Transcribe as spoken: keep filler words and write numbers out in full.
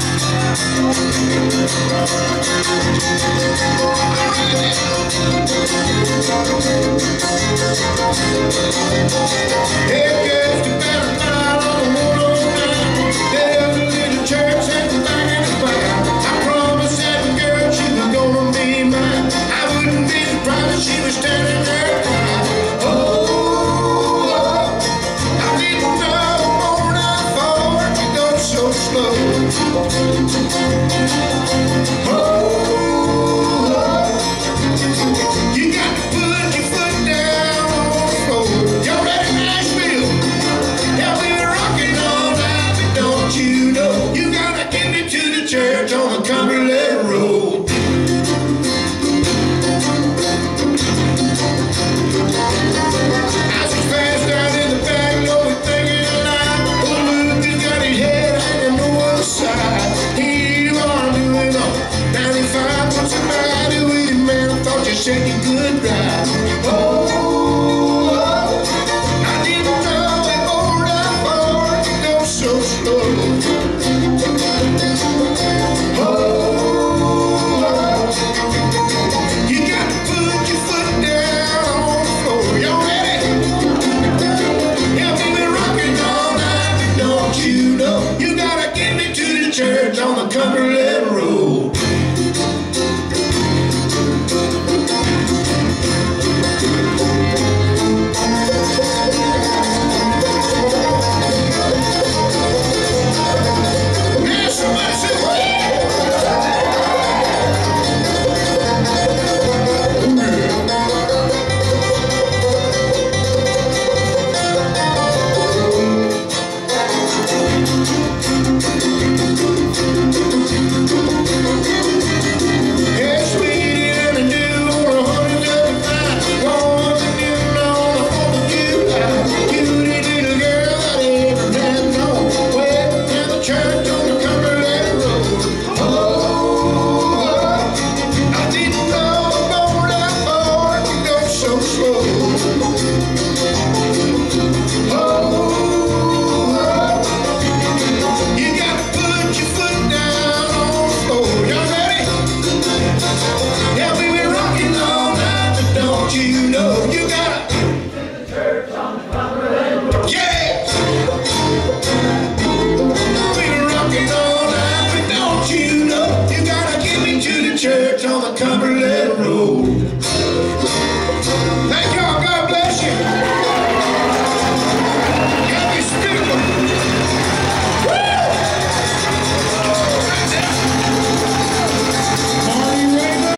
On the Cumberland Road. As he passed out in the back, no one thinking alive. Old Luke got his head hanging on one side. He wanna do it all. ninety-five, what's somebody with him, man? I thought you said you could ride. Oh, oh, I didn't know it more than far to go so slow. Church on the Cumberland Road. Now somebody say, what? Church on the Cumberland.